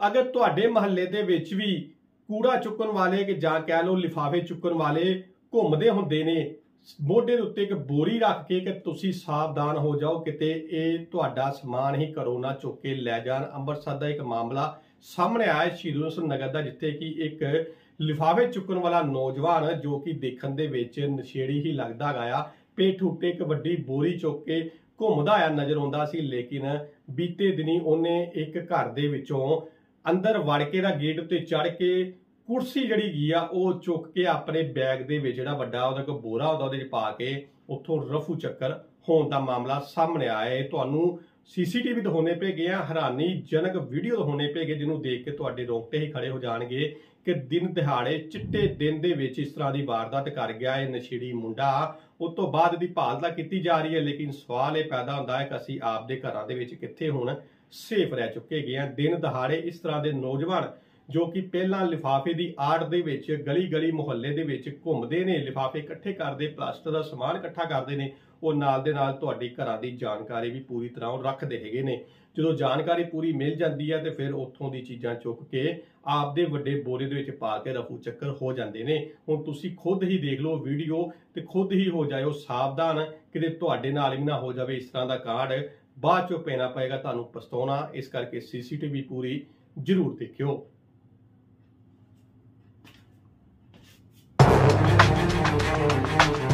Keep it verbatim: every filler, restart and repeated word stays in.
अगर तुहाडे महल्ले दे विच भी कूड़ा चुकन वाले कि जां कह लो लिफाफे चुकन वाले घुमदे हुंदे ने मोढे दे उत्ते एक बोरी रख के कि तुसी सावधान हो जाओ किते ये तुहाडा समान ही घरों ना चुक के लै जान। अंमृतसर का एक मामला सामने आया शहीद ऊधम सिंह नगर का, जिथे कि एक लिफाफे चुकन वाला नौजवान जो कि देखण दे विच नशेड़ी ही लगदा गया पेट उत्ते एक वड्डी बोरी चुक के घुमदा आया नज़र आउंदा सी। लेकिन बीते दिनी उन्हें एक घर दे विचों अंदर वड़ के दा गेट उत्ते चढ़ के कुर्सी जिहड़ी गई आ वो चुक के अपने बैग दे विच जिहड़ा वड्डा उहदा कोई बोरा हुंदा उहदे च पा के उत्थों रफू चक्कर होण दा मामला सामने आया है। तुहानूं सीसीटीवी दिखाने पे गए, हैरानीजनक वीडियो दिखाने पे गए जिन्होंने देख के तुहाडे रोंगटे ही खड़े हो जाएंगे कि दिन दिहाड़े चिट्टे दिन दे विच इस तरह की वारदात कर गया है नशेड़ी मुंडा। उस तो बाद दी भाल तां कीती जा रही है, लेकिन सवाल ये पैदा होंदा है कि असीं आपदे घरां दे विच कित्थे हुण सेफ रह चुके गए हैं। दिन दहाड़े इस तरह के नौजवान जो कि पहला लिफाफे की आड़ दे विच गली गली मुहल्ले दे विच घुमदे ने, लिफाफे इकट्ठे करते, प्लास्टिक का समान इकट्ठा करते हैं, और नाल दे नाल तुहाडी घरां दी जानकारी भी पूरी तरह रखते हैगे ने। जो जानकारी पूरी मिल जाती है तो फिर उत्थों दी चीज़ां चुक के आपदे वड्डे बोरे दे विच पा के रफू चक्कर हो जाते हैं। हुण तुसीं खुद ही देख लो वीडियो ते खुद ही हो जाओ सावधान, किते तुहाडे नाल भी ना हो जाए इस तरह का कांड, बाद चों पैना पएगा तुहानूं पछताउणा। इस करके सीसीटीवी पूरी जरूर देखियो। Thank you.